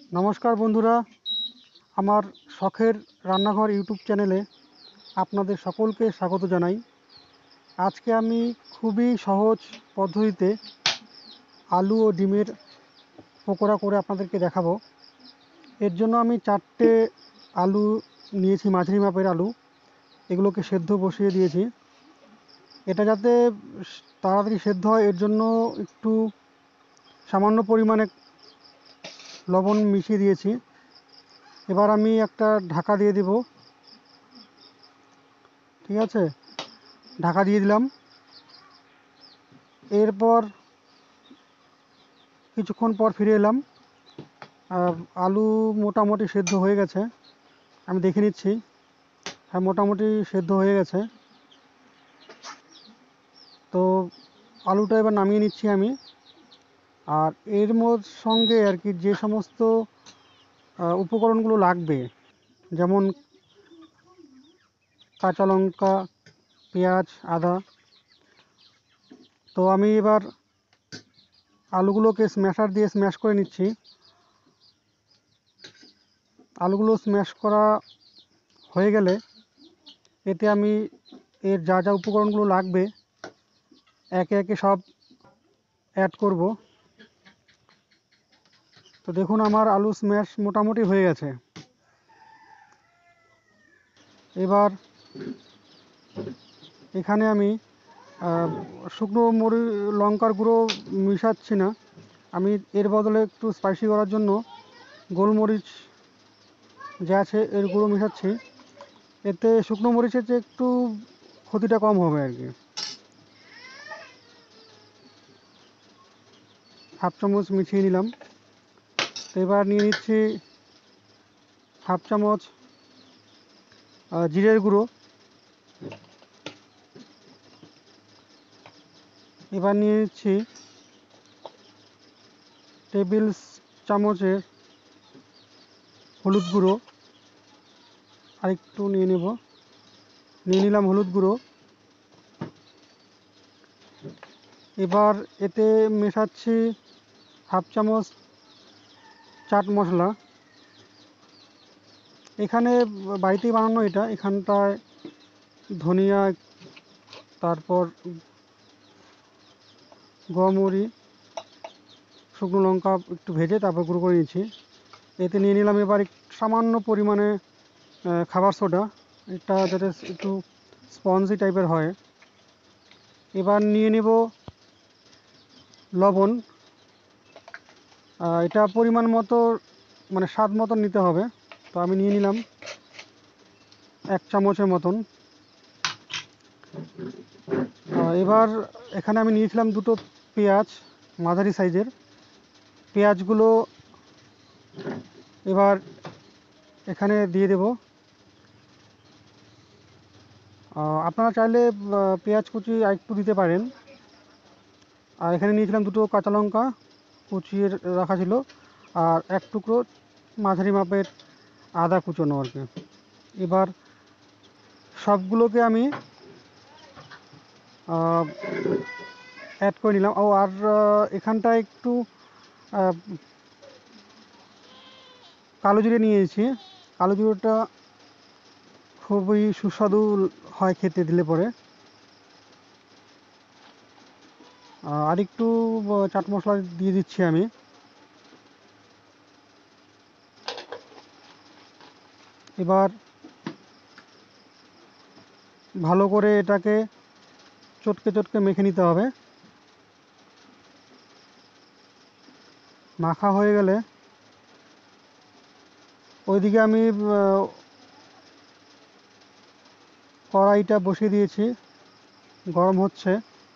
নমস্কার বন্ধুরা, আমার শখের রান্নাঘর ইউটিউব চ্যানেলে আপনাদের সকলকে স্বাগত জানাই। আজকে আমি খুবই সহজ পদ্ধতিতে আলু ও ডিমের পকোড়া করে আপনাদেরকে দেখাবো। এর জন্য আমি 4টে আলু নিয়েছি, মাঝারি মাপের আলু। এগুলোকে সেদ্ধ বসিয়ে দিয়েছি। এটা যাতে তাড়াতাড়ি সেদ্ধ হয় এর জন্য একটু সামান্য পরিমাণে লবণ মিশিয়ে দিয়েছি। এবার আমি একটা ঢাকা দিয়ে দেব। ঠিক আছে, ঢাকা দিয়ে দিলাম। এরপর কিছুক্ষণ পর ফিরে এলাম। আলু মোটামুটি সেদ্ধ হয়ে গেছে, আমি দেখে নিচ্ছি। হ্যাঁ, মোটামুটি সেদ্ধ হয়ে গেছে। তো আলুটা এবার নামিয়ে নিচ্ছি আমি। আর এর সঙ্গে আর কি যে সমস্ত উপকরণগুলো লাগবে, যেমন কাঁচা লঙ্কা, পেঁয়াজ, আদা। তো আমি এবার আলুগুলোকে স্ম্যাশার দিয়ে স্ম্যাশ করে নিচ্ছি। আলুগুলো স্ম্যাশ করা হয়ে গেলে এতে আমি এর যা যা উপকরণগুলো লাগবে একে একে সব অ্যাড করব। তো দেখুন, আমার আলু স্ম্যাশ মোটামুটি হয়ে গেছে। এবার এখানে আমি শুকনো লঙ্কার গুঁড়ো মিশাচ্ছি না। আমি এর বদলে একটু স্পাইসি করার জন্য গোলমরিচ যা আছে এর গুঁড়ো মেশাচ্ছি। এতে শুকনো মরিচের চেয়ে একটু ক্ষতিটা কম হবে আর কি। হাফ চামচ মিশিয়ে নিলাম। তো এবার নিয়ে নিচ্ছি হাফ চামচ জিরের গুঁড়ো। এবার নিয়ে নিচ্ছি টেবিল চামচের হলুদ গুঁড়ো। আরেকটু নিয়ে নিলাম হলুদ গুঁড়ো। এবার এতে মেশাচ্ছি হাফ চামচ চাট মশলা। এখানে বাড়িতেই বানানো এটা। এখানটায় ধনিয়া, তারপর গোয়ামরি, শুকনো লঙ্কা একটু ভেজে তারপর গুঁড়ো করে নিয়েছি। এতে নিয়ে নিলাম এবার সামান্য পরিমাণে খাবার সোডা, এটা যাতে একটু স্পঞ্জি টাইপের হয়। এবার নিয়ে নেব লবণ। এটা পরিমাণ মতো, মানে স্বাদ মতন নিতে হবে। তো আমি নিয়ে নিলাম 1 চামচের মতন। এবার এখানে আমি নিয়েছিলাম 2টো পেঁয়াজ, মাঝারি সাইজের। পেঁয়াজগুলো এবার এখানে দিয়ে দেব। আপনারা চাইলে পেঁয়াজ কুচি আরেকটু দিতে পারেন। আর এখানে নিয়েছিলাম 2টো কাঁচা লঙ্কা কুচিয়ে রাখা ছিল, আর 1 টুকরো মাঝারি মাপের আদা কুচোনো আর কি। এবার সবগুলোকে আমি অ্যাড করে নিলাম। আর এখানটায় একটু কালো জিরে নিয়েছি। কালো জিরেটা খুবই সুস্বাদু হয় খেতে দিলে পরে। আর একটু চাট মশলা দিয়ে দিচ্ছি আমি। এবার ভালো করে এটাকে চটকে চটকে মেখে নিতে হবে। মাখা হয়ে গেলে ওইদিকে আমি কড়াইটা বসিয়ে দিয়েছি, গরম হচ্ছে।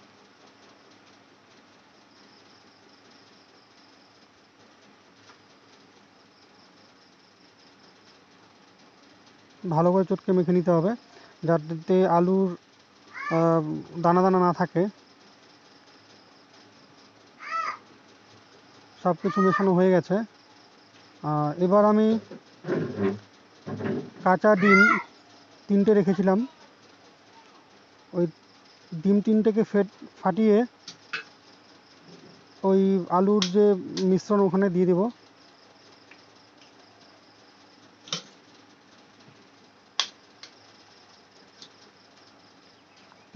ভালো করে চটকে মেখে নিতে হবে যাতে আলুর দানা দানা না থাকে। সব কিছু মেশানো হয়ে গেছে। এবার আমি কাঁচা ডিম 3টে রেখেছিলাম, ওই ডিম 3টেকে ফাটিয়ে ওই আলুর যে মিশ্রণ ওখানে দিয়ে দেব।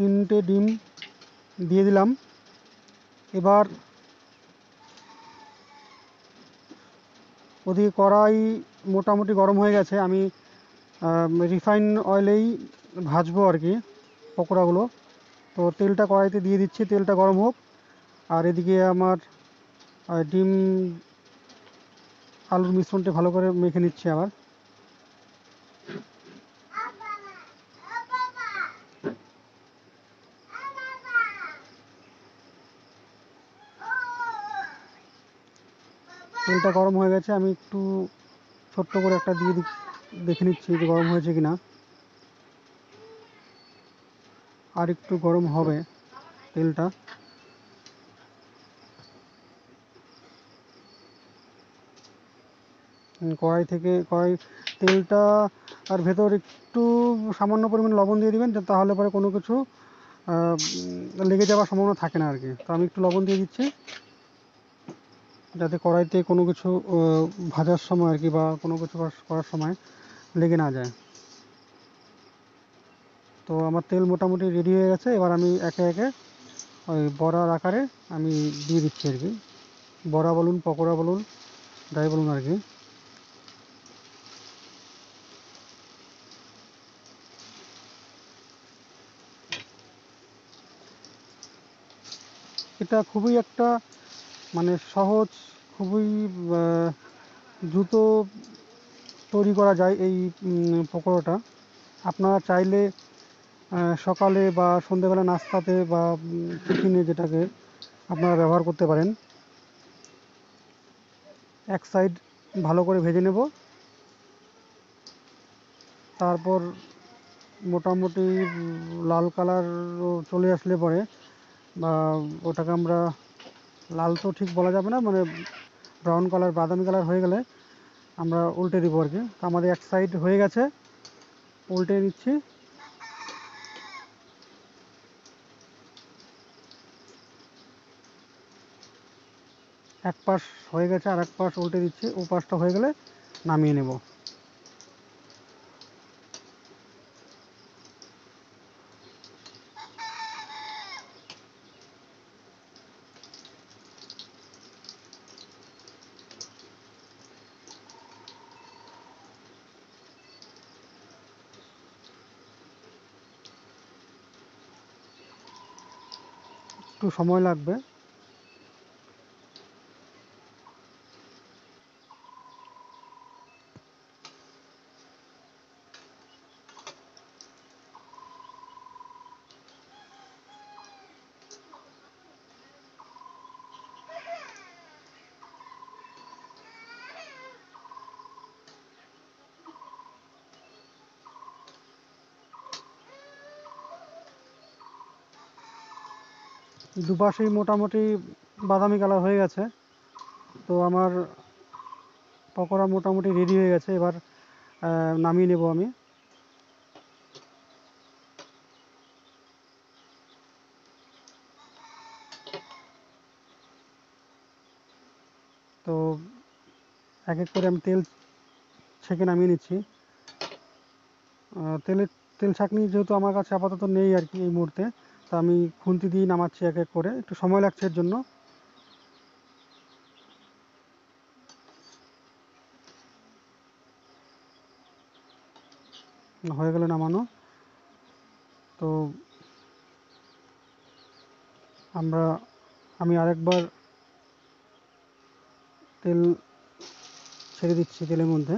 3টে ডিম দিয়ে দিলাম। এবার ওদিকে কড়াই মোটামুটি গরম হয়ে গেছে, আমি রিফাইন অয়েলেই ভাজবো আর কি পকোড়াগুলো। তো তেলটা কড়াইতে দিয়ে দিচ্ছি, তেলটা গরম হোক। আর এদিকে আমার ডিম আলুর মিশ্রণটা ভালো করে মেখে নিচ্ছি। আবার তেলটা গরম হয়ে গেছে, আমি একটু ছোট্ট করে একটা দিয়ে দেখে নিচ্ছি যে গরম হয়েছে কিনা। আর একটু গরম হবে তেলটা। কড়াই তেলটা আর ভেতর একটু সামান্য পরিমাণ লবণ দিয়ে দিবেন, তাহলে পরে কোনো কিছু লেগে যাওয়ার সম্ভাবনা থাকে না আর কি। তো আমি একটু লবণ দিয়ে দিচ্ছি, যাতে কড়াইতে কোনো কিছু ভাজার সময় আর কি বা কোনো কিছু করার সময় লেগে না যায়। তো আমার তেল মোটামুটি রেডি হয়ে গেছে। এবার আমি একে একে ওই বড়ার আকারে আমি দিয়ে দিচ্ছি আর কি। বড়া বলুন, পকোড়া বলুন, যাই বলুন আর কি। এটা খুবই একটা মানে সহজ, খুবই দ্রুত তৈরি করা যায় এই পকোড়াটা। আপনারা চাইলে সকালে বা সন্ধ্যেবেলা নাস্তাতে বা টিফিনে যেটাকে আপনারা ব্যবহার করতে পারেন। এক সাইড ভালো করে ভেজে নেব, তারপর মোটামুটি লাল কালার চলে আসলে পরে বা ওটাকে আমরা লাল তো ঠিক বলা যাবে না, মানে ব্রাউন কালার, বাদামি কালার হয়ে গেলে আমরা উল্টে দিব আর কি। আমাদের এক সাইড হয়ে গেছে, উল্টে নিচ্ছি। এক পাশ হয়ে গেছে, আর এক পাশ উল্টে দিচ্ছি। ও পাশটা হয়ে গেলে নামিয়ে নেব। একটু সময় লাগবে। দুপাশেই মোটামুটি বাদামি কালার হয়ে গেছে। তো আমার পকোড়া মোটামুটি রেডি হয়ে গেছে। এবার নামিয়ে নেব আমি। তো এক এক করে আমি তেল ছেঁকে নামিয়ে নিচ্ছি। তেল ছাঁকনি যেহেতু আমার কাছে আপাতত নেই আর কি এই মুহূর্তে, তো আমি খুন্তি দিয়ে নামাচ্ছি এক এক করে। একটু সময় লাগছে এর জন্য। হয়ে গেলে নামানো। তো আমি আরেকবার তেল ছেড়ে দিচ্ছি তেলের মধ্যে।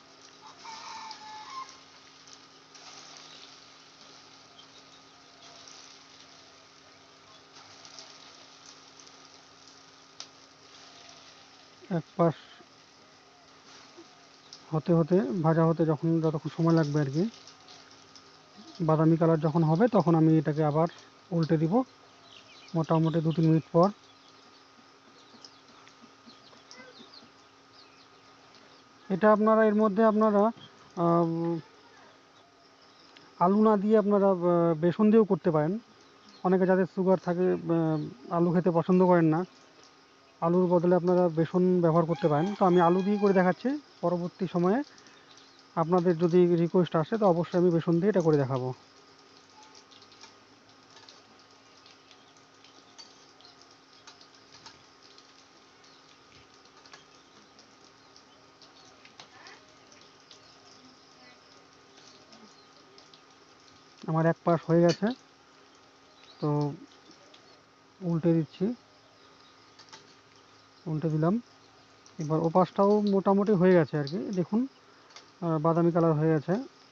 এক পাশ হতে হতে ভাজা হতে যতক্ষণ সময় লাগবে আর কি, বাদামি কালার যখন হবে তখন আমি এটাকে আবার উল্টে দিব মোটামুটি 2-3 মিনিট পর। এটা আপনারা এর মধ্যে আপনারা আলু না দিয়ে আপনারা বেসন দিয়েও করতে পারেন। অনেকে যাদের সুগার থাকে আলু খেতে পছন্দ করেন না, আলুর বদলে আপনারা বেসন ব্যবহার করতে পারেন। তো আমি আলু দিয়ে করে দেখাচ্ছি। পরবর্তী সময়ে আপনাদের যদি রিকোয়েস্ট আসে তো অবশ্যই আমি বেসন দিয়ে এটা করে দেখাবো। আমার এক পাশ হয়ে গেছে, তো উল্টে দিচ্ছি, উল্টে দিলাম। এবার ও পাশটাও মোটামুটি হয়ে গেছে আর কি, দেখুন বাদামি কালার হয়ে গেছে।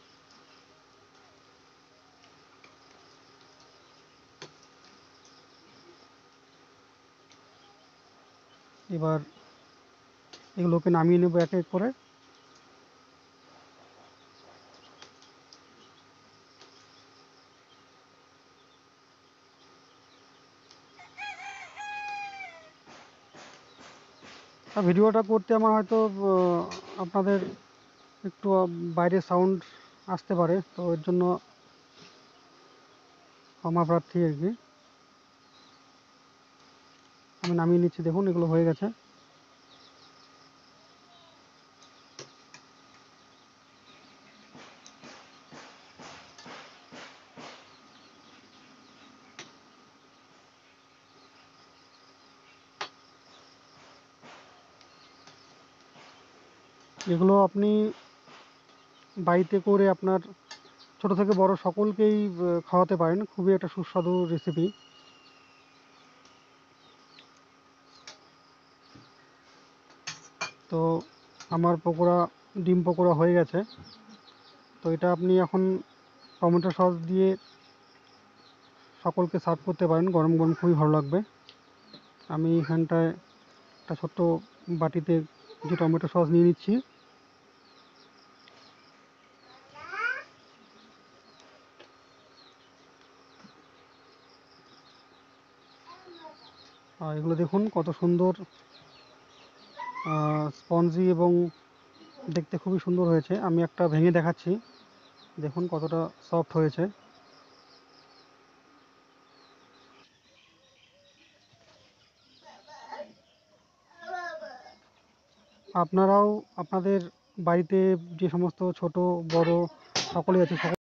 এবার এগুলোকে নামিয়ে নেব এক এক করে। আর ভিডিওটা করতে আমার হয়তো আপনাদের একটু বাইরে সাউন্ড আসতে পারে, তো এর জন্য ক্ষমা প্রার্থী আর কি। আমি নামিয়ে নিচ্ছি, দেখুন এগুলো হয়ে গেছে। এগুলো আপনি বাড়িতে করে আপনার ছোট থেকে বড় সকলকেই খাওয়াতে পারেন, খুবই একটা সুস্বাদু রেসিপি। তো আমার পকোড়া, ডিম পকোড়া হয়ে গেছে। তো এটা আপনি এখন টমেটো সস দিয়ে সকলকে সার্ভ করতে পারেন, গরম গরম খুবই ভালো লাগবে। আমি এখানটায় একটা ছোট্ট বাটিতে কিছু টমেটো সস নিয়ে নিচ্ছি। আর এগুলো দেখুন কত সুন্দর স্পঞ্জি এবং দেখতে খুবই সুন্দর হয়েছে। আমি একটা ভেঙে দেখাচ্ছি, দেখুন কতটা সফট হয়েছে। আপনারাও আপনাদের বাড়িতে যে সমস্ত ছোট বড় সকলেই আছে,